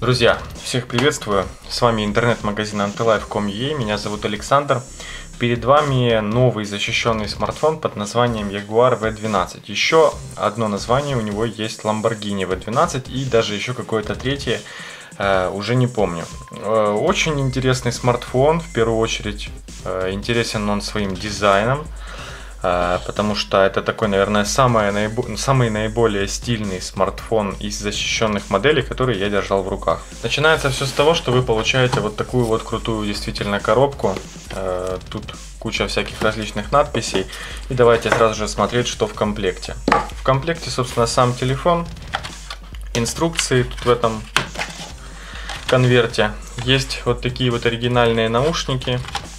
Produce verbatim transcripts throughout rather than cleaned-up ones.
Друзья, всех приветствую, с вами интернет-магазин антилайф точка ком точка ю а, меня зовут Александр. Перед вами новый защищенный смартфон под названием Jaguar ви двенадцать. Еще одно название у него есть Lamborghini ви двенадцать и даже еще какое-то третье, э, уже не помню. Э, очень интересный смартфон, в первую очередь э, интересен он своим дизайном. Потому что это такой, наверное, самый, наибо... самый наиболее стильный смартфон из защищенных моделей, которые я держал в руках. Начинается все с того, что вы получаете вот такую вот крутую действительно коробку. Тут куча всяких различных надписей. И давайте сразу же смотреть, что в комплекте. В комплекте, собственно, сам телефон, инструкции тут в этом конверте. Есть вот такие вот оригинальные наушники.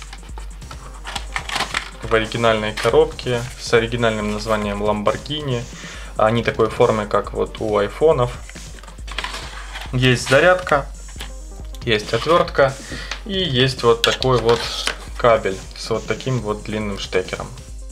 В оригинальной коробке с оригинальным названием Lamborghini. Они такой формы, как вот у айфонов. Есть зарядка, есть отвертка и есть вот такой вот кабель с вот таким вот длинным штекером.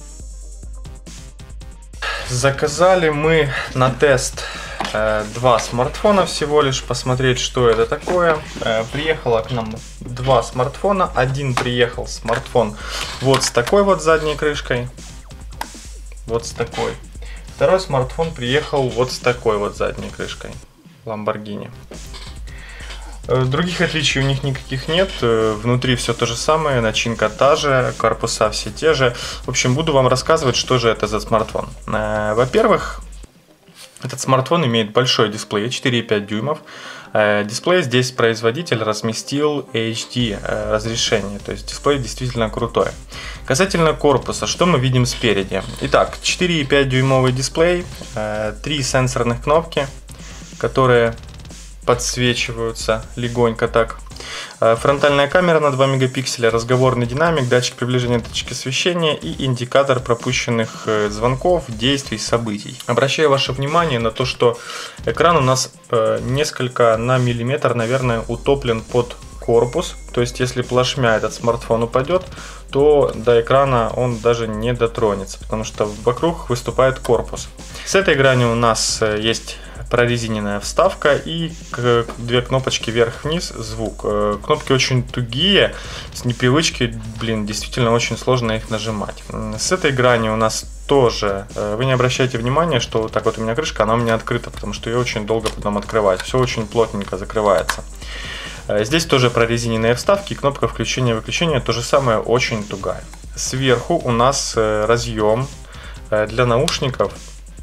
Заказали мы на тест два смартфона всего лишь, посмотреть, что это такое. Приехало к нам два смартфона. Один приехал смартфон вот с такой вот задней крышкой, вот с такой. Второй смартфон приехал вот с такой вот задней крышкой Lamborghini. Других отличий у них никаких нет. Внутри все то же самое, начинка та же, корпуса все те же. В общем, буду вам рассказывать, что же это за смартфон. Во-первых, этот смартфон имеет большой дисплей четыре и пять дюймов. Дисплей здесь производитель разместил эйч ди разрешение, то есть дисплей действительно крутой. Касательно корпуса, что мы видим спереди? Итак, четыре и пять дюймовый дисплей, три сенсорных кнопки, которые подсвечиваются легонько так. Фронтальная камера на два мегапикселя, разговорный динамик, датчик приближения точки освещения и индикатор пропущенных звонков, действий, событий. Обращаю ваше внимание на то, что экран у нас несколько на миллиметр, наверное, утоплен под корпус. То есть, если плашмя этот смартфон упадет, то до экрана он даже не дотронется, потому что вокруг выступает корпус. С этой грани у нас есть прорезиненная вставка и две кнопочки вверх-вниз, звук. Кнопки очень тугие, с непривычки, блин, действительно очень сложно их нажимать. С этой грани у нас тоже, вы не обращайте внимания, что вот так вот у меня крышка, она у меня открыта, потому что ее очень долго потом открывать. Все очень плотненько закрывается. Здесь тоже прорезиненные вставки, кнопка включения-выключения то же самое, очень тугая. Сверху у нас разъем для наушников.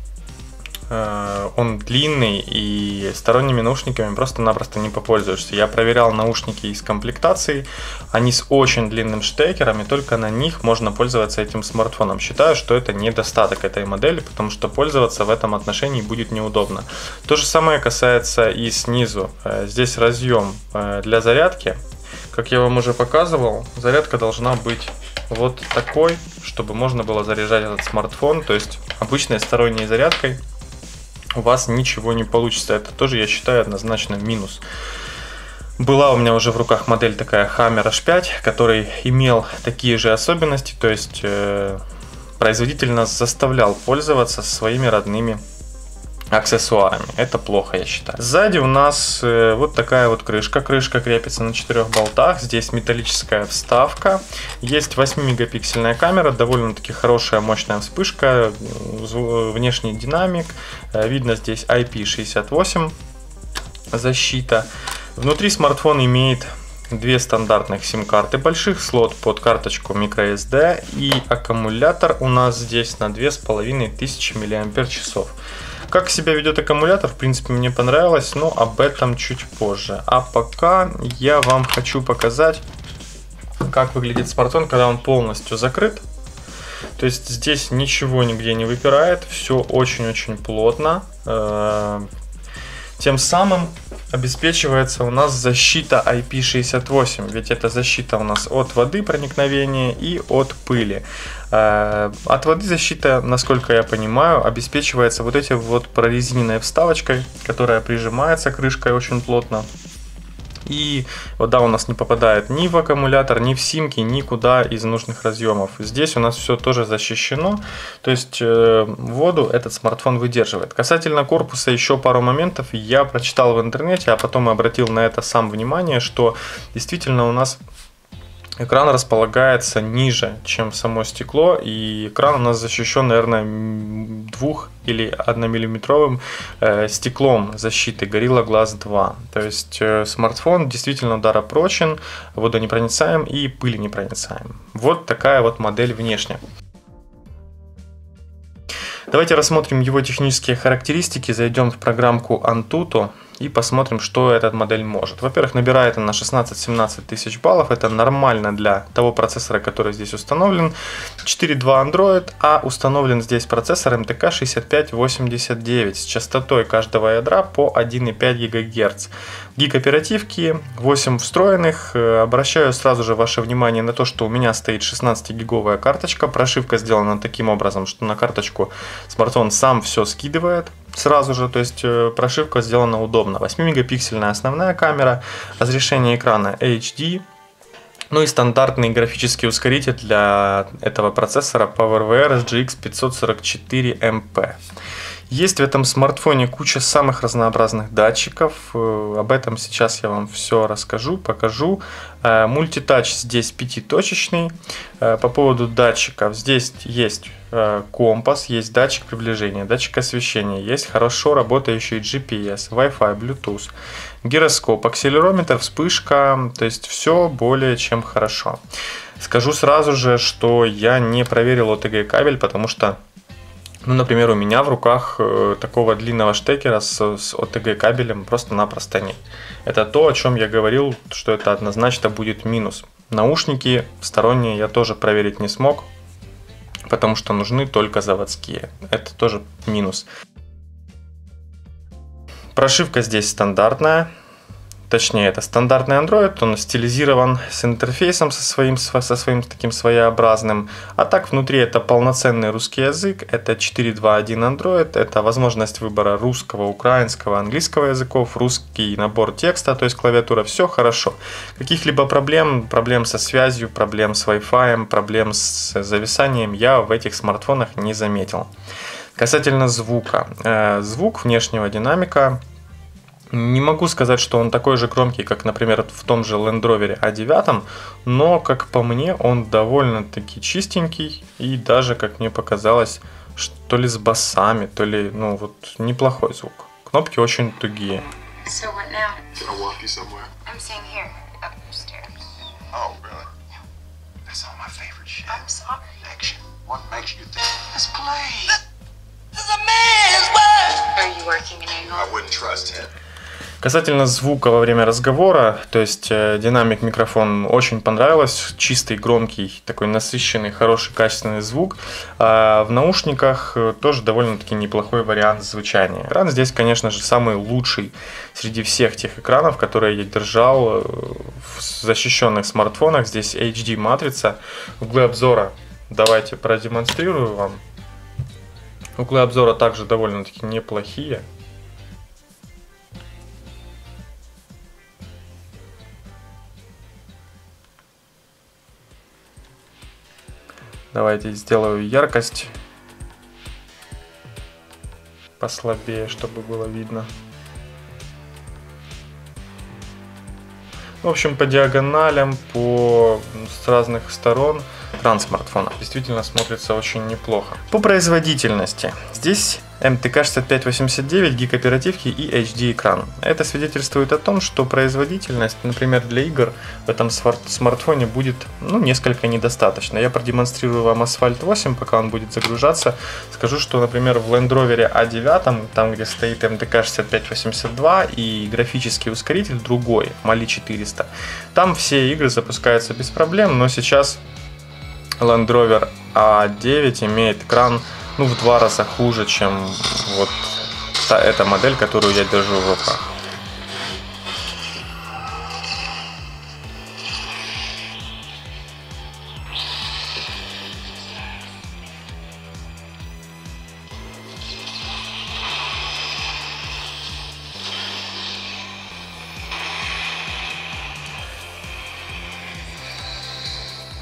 Он длинный, и сторонними наушниками просто-напросто не попользуешься. Я проверял наушники из комплектации, они с очень длинным штекером, и только на них можно пользоваться этим смартфоном. Считаю, что это недостаток этой модели, потому что пользоваться в этом отношении будет неудобно. То же самое касается и снизу. Здесь разъем для зарядки. Как я вам уже показывал, зарядка должна быть вот такой, чтобы можно было заряжать этот смартфон, то есть обычной сторонней зарядкой у вас ничего не получится. Это тоже, я считаю, однозначно минус. Была у меня уже в руках модель такая Hammer эйч пять, который имел такие же особенности, то есть э, производитель нас заставлял пользоваться своими родными аксессуарами. Это плохо, я считаю. Сзади у нас э, вот такая вот крышка. Крышка крепится на четырех болтах. Здесь металлическая вставка. Есть восьмимегапиксельная камера. Довольно-таки хорошая, мощная вспышка. Внешний динамик. Э, видно здесь ай пи шестьдесят восемь защита. Внутри смартфон имеет две стандартных сим-карты больших, слот под карточку microSD и аккумулятор у нас здесь на две с половиной тысячи миллиампер-часов. Как себя ведет аккумулятор, в принципе, мне понравилось, но об этом чуть позже. А пока я вам хочу показать, как выглядит смартфон, когда он полностью закрыт. То есть здесь ничего нигде не выпирает, все очень-очень плотно. Тем самым обеспечивается у нас защита ай пи шестьдесят восемь, ведь это защита у нас от воды проникновения и от пыли. От воды защита, насколько я понимаю, обеспечивается вот этим вот прорезиненной вставочкой, которая прижимается крышкой очень плотно. И вода у нас не попадает ни в аккумулятор, ни в симки, никуда из нужных разъемов. Здесь у нас все тоже защищено, то есть э, воду этот смартфон выдерживает. Касательно корпуса еще пару моментов я прочитал в интернете, а потом обратил на это сам внимание, что действительно у нас экран располагается ниже, чем само стекло, и экран у нас защищен, наверное, двух- или одномиллиметровым э, стеклом защиты Gorilla Glass два. То есть э, смартфон действительно ударопрочен, водонепроницаем и пыленепроницаем. Вот такая вот модель внешне. Давайте рассмотрим его технические характеристики, зайдем в программку Antutu и посмотрим, что эта модель может. Во-первых, набирает она шестнадцать-семнадцать тысяч баллов, это нормально для того процессора, который здесь установлен. четыре два Android, а установлен здесь процессор эм тэ ка шестьдесят пять восемьдесят девять с частотой каждого ядра по один и пять гигагерц. Гиг оперативки, восемь встроенных. Обращаю сразу же ваше внимание на то, что у меня стоит шестнадцатигиговая карточка. Прошивка сделана таким образом, что на карточку смартфон сам все скидывает сразу же, то есть прошивка сделана удобно. восьмимегапиксельная основная камера, разрешение экрана эйч ди, ну и стандартный графический ускоритель для этого процессора PowerVR эс джи икс пятьсот сорок четыре эм пи. Есть в этом смартфоне куча самых разнообразных датчиков, об этом сейчас я вам все расскажу, покажу. Мультитач здесь пятиточечный. По поводу датчиков, здесь есть компас, есть датчик приближения, датчик освещения, есть хорошо работающий джи пи эс, Wi-Fi, Bluetooth, гироскоп, акселерометр, вспышка, то есть все более чем хорошо. Скажу сразу же, что я не проверил о тэ гэ кабель, потому что, ну, например, у меня в руках э, такого длинного штекера с, с о тэ гэ кабелем просто-напросто нет. Это то, о чем я говорил, что это однозначно будет минус. Наушники сторонние я тоже проверить не смог, потому что нужны только заводские. Это тоже минус. Прошивка здесь стандартная. Точнее, это стандартный Android, он стилизирован с интерфейсом со своим, со своим таким своеобразным. А так внутри это полноценный русский язык, это четыре два один Android, это возможность выбора русского, украинского, английского языков, русский набор текста, то есть клавиатура, все хорошо. Каких-либо проблем, проблем со связью, проблем с Wi-Fi, проблем с зависанием я в этих смартфонах не заметил. Касательно звука. Звук внешнего динамика. Не могу сказать, что он такой же громкий, как, например, в том же Land Rover а девять, но, как по мне, он довольно-таки чистенький и даже, как мне показалось, то ли с басами, то ли, ну, вот, неплохой звук. Кнопки очень тугие. So what now? Can I walk you somewhere? I'm staying here, upstairs. Oh, really? Yeah. That's all my favorite shit. I'm sorry. Action. What makes you think this place? This is a man's world. Are you working in England? I wouldn't trust him. Касательно звука во время разговора, то есть э, динамик, микрофон очень понравилось, чистый, громкий, такой насыщенный, хороший, качественный звук. А в наушниках тоже довольно-таки неплохой вариант звучания. Экран здесь, конечно же, самый лучший среди всех тех экранов, которые я держал в защищенных смартфонах. Здесь эйч ди матрица, углы обзора давайте продемонстрирую вам. Углы обзора также довольно-таки неплохие. Давайте сделаю яркость послабее, чтобы было видно. В общем, по диагоналям, по с разных сторон экран смартфона действительно смотрится очень неплохо. По производительности. Здесь эм тэ ка шестьдесят пять восемьдесят девять, гиг оперативки и эйч ди экран. Это свидетельствует о том, что производительность, например, для игр в этом смартфоне будет, ну, несколько недостаточно. Я продемонстрирую вам Asphalt восемь, пока он будет загружаться. Скажу, что, например, в Land Rover а девять, там где стоит эм тэ ка шестьдесят пять восемьдесят два и графический ускоритель другой, Mali четыреста, там все игры запускаются без проблем, но сейчас Land Rover а девять имеет экран, ну, в два раза хуже, чем вот та, эта модель, которую я держу в руках.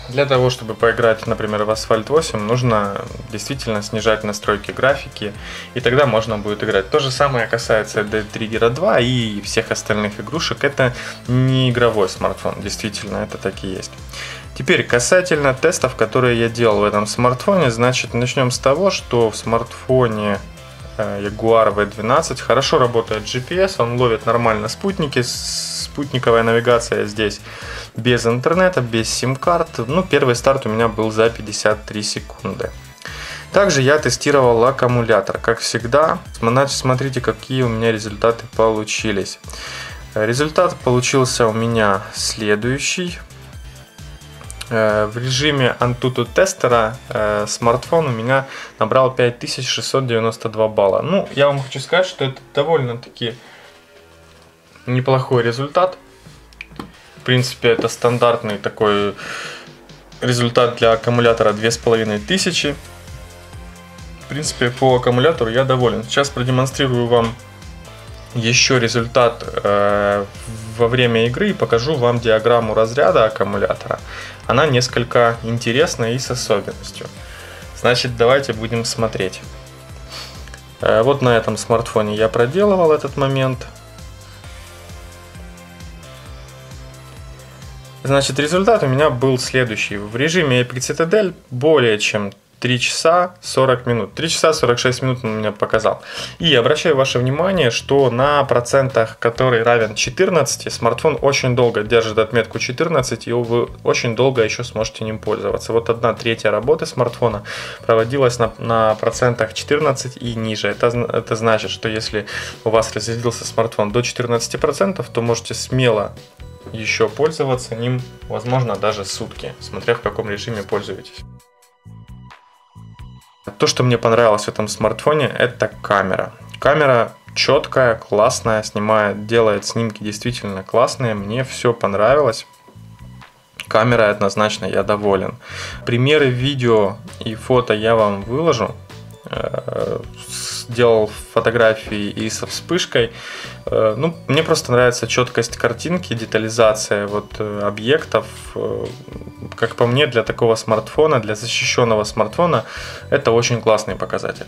Для того, чтобы поиграть, например, в Асфальт восемь, нужно действительно снижать настройки графики, и тогда можно будет играть. То же самое касается Dead Trigger два и всех остальных игрушек. Это не игровой смартфон, действительно, это так и есть. Теперь касательно тестов, которые я делал в этом смартфоне, значит, начнем с того, что в смартфоне Jaguar ви двенадцать хорошо работает джи пи эс, он ловит нормально спутники, спутниковая навигация здесь без интернета, без сим-карт. Ну, первый старт у меня был за пятьдесят три секунды. Также я тестировал аккумулятор, как всегда. Смотрите, какие у меня результаты получились. Результат получился у меня следующий. В режиме Antutu тестера смартфон у меня набрал пять тысяч шестьсот девяносто два балла. Ну, я вам хочу сказать, что это довольно-таки неплохой результат. В принципе, это стандартный такой результат для аккумулятора две тысячи пятьсот. В принципе, по аккумулятору я доволен. Сейчас продемонстрирую вам еще результат э, во время игры и покажу вам диаграмму разряда аккумулятора. Она несколько интересная и с особенностью. Значит, давайте будем смотреть. Э, вот на этом смартфоне я проделывал этот момент. Значит, результат у меня был следующий. В режиме Epic Citadel более чем три часа сорок минут. три часа сорок шесть минут он меня показал. И обращаю ваше внимание, что на процентах, который равен четырнадцати, смартфон очень долго держит отметку четырнадцать, и вы очень долго еще сможете ним пользоваться. Вот одна третья работы смартфона проводилась на, на процентах четырнадцать и ниже. Это, это значит, что если у вас разрядился смартфон до четырнадцати процентов, то можете смело еще пользоваться ним, возможно, даже сутки, смотря в каком режиме пользуетесь. То, что мне понравилось в этом смартфоне, это камера. Камера четкая, классная, снимает, делает снимки действительно классные. Мне все понравилось. Камера однозначно, я доволен. Примеры видео и фото я вам выложу. Сделал фотографии и со вспышкой. Ну, мне просто нравится четкость картинки, детализация вот объектов. Как по мне, для такого смартфона, для защищенного смартфона, это очень классный показатель.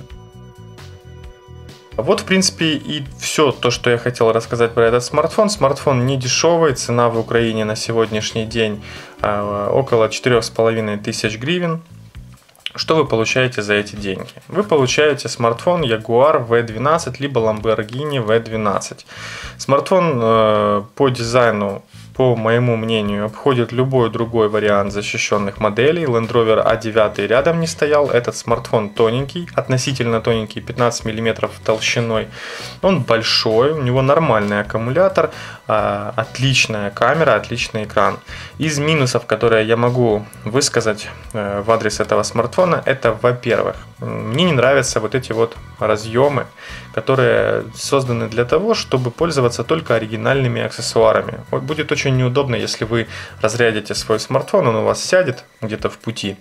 Вот, в принципе, и все то, что я хотел рассказать про этот смартфон. Смартфон не дешевый, цена в Украине на сегодняшний день около четырёх с половиной тысяч гривен. Что вы получаете за эти деньги? Вы получаете смартфон Jaguar ви двенадцать либо Lamborghini ви двенадцать. Смартфон э, по дизайну, по моему мнению, обходит любой другой вариант защищенных моделей. Land Rover а девять рядом не стоял. Этот смартфон тоненький, относительно тоненький, пятнадцать миллиметров толщиной. Он большой, у него нормальный аккумулятор, э, отличная камера, отличный экран. Из минусов, которые я могу высказать э, в адрес этого смартфона, это, во-первых, мне не нравятся вот эти вот разъемы, которые созданы для того, чтобы пользоваться только оригинальными аксессуарами. Вот будет очень неудобно, если вы разрядите свой смартфон, он у вас сядет где-то в пути,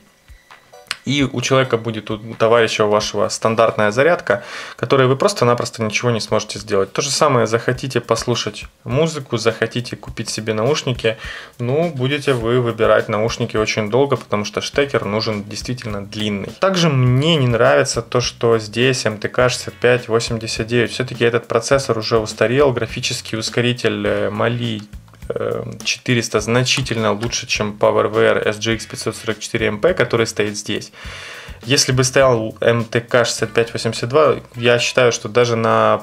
и у человека будет, у товарища у вашего, стандартная зарядка, которой вы просто-напросто ничего не сможете сделать. То же самое, захотите послушать музыку, захотите купить себе наушники, ну, будете вы выбирать наушники очень долго, потому что штекер нужен действительно длинный. Также мне не нравится то, что здесь эм тэ ка шестьдесят пять восемьдесят девять, все-таки этот процессор уже устарел, графический ускоритель Mali четыреста значительно лучше, чем PowerVR эс джи икс пятьсот сорок четыре эм пи, который стоит здесь. Если бы стоял эм тэ ка шестьдесят пять восемьдесят два, я считаю, что даже на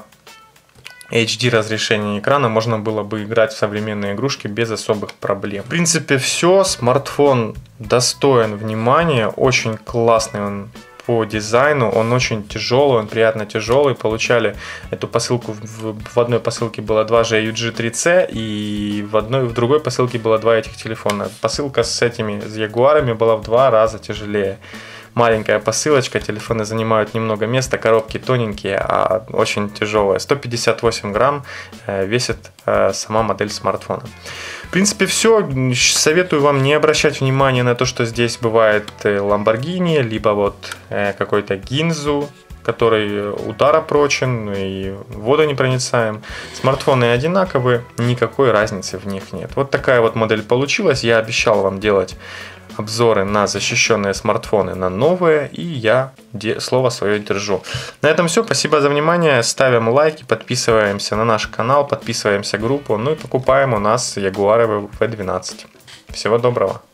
эйч ди разрешении экрана можно было бы играть в современные игрушки без особых проблем. В принципе, все. Смартфон достоин внимания, очень классный он по дизайну, он очень тяжелый, он приятно тяжелый. Получали эту посылку, в, в одной посылке было два джи ю джи три си, и в, одной, в другой посылке было два этих телефона. Посылка с этими, с Ягуарами, была в два раза тяжелее. Маленькая посылочка, телефоны занимают немного места, коробки тоненькие, а очень тяжелые. сто пятьдесят восемь грамм весит сама модель смартфона. В принципе, все. Советую вам не обращать внимания на то, что здесь бывает Lamborghini, либо вот какой-то Ginza, который ударопрочен и водонепроницаем. Смартфоны одинаковые, никакой разницы в них нет. Вот такая вот модель получилась. Я обещал вам делать обзоры на защищенные смартфоны, на новые, и я слово свое держу. На этом все. Спасибо за внимание. Ставим лайки, подписываемся на наш канал, подписываемся в группу, ну и покупаем у нас Jaguar ви двенадцать. Всего доброго.